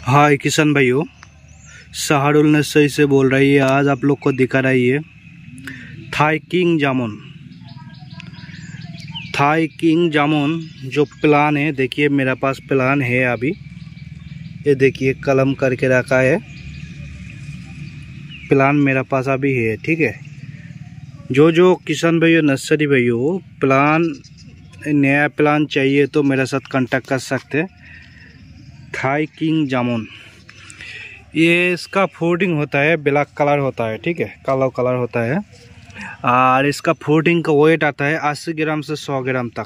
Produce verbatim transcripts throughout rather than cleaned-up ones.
हाय किशन भाइयों, सहारुल नर्सरी से बोल रही है। आज आप लोग को दिखा रही है थाई किंग जामुन। थाई किंग जामुन जो प्लान है, देखिए मेरे पास प्लान है अभी। ये देखिए कलम करके रखा है, प्लान मेरे पास अभी है। ठीक है, जो जो किशन भाइयों नर्सरी भाइयों प्लान नया प्लान चाहिए तो मेरे साथ कांटेक्ट कर सकते हैं। थाई किंग जामुन, ये इसका फ्रूटिंग होता है, ब्लैक कलर होता है। ठीक है, काला कलर होता है और इसका फ्रूटिंग का वेट आता है अस्सी ग्राम से सौ ग्राम तक।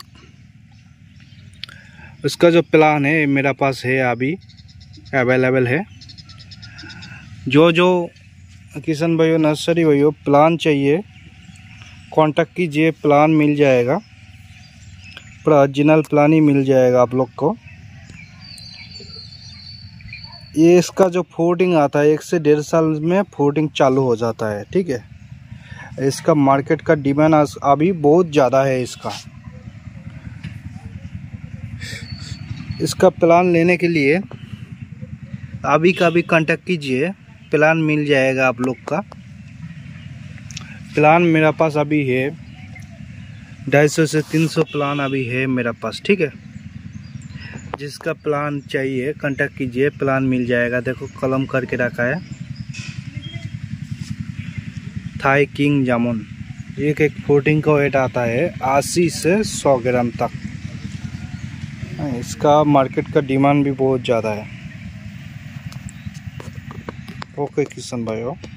इसका जो प्लान है मेरा पास है अभी अवेलेबल है। जो जो किशन भाइयों नर्सरी भाइयों प्लान चाहिए कांटेक्ट कीजिए, प्लान मिल जाएगा। पूरा ओरिजिनल प्लान ही मिल जाएगा आप लोग को। ये इसका जो फ्रूटिंग आता है एक से डेढ़ साल में फ्रूटिंग चालू हो जाता है। ठीक है, इसका मार्केट का डिमांड अभी बहुत ज़्यादा है। इसका इसका प्लान लेने के लिए अभी का भी कांटेक्ट कीजिए, प्लान मिल जाएगा आप लोग का। प्लान मेरा पास अभी है ढाई सौ से तीन सौ प्लान अभी है मेरा पास। ठीक है, जिसका प्लान चाहिए कांटेक्ट कीजिए, प्लान मिल जाएगा। देखो कलम करके रखा है थाई किंग जामुन। एक एक फ्रूटिंग का वेट आता है अस्सी से सौ ग्राम तक। इसका मार्केट का डिमांड भी बहुत ज़्यादा है। ओके किशन भाइयों।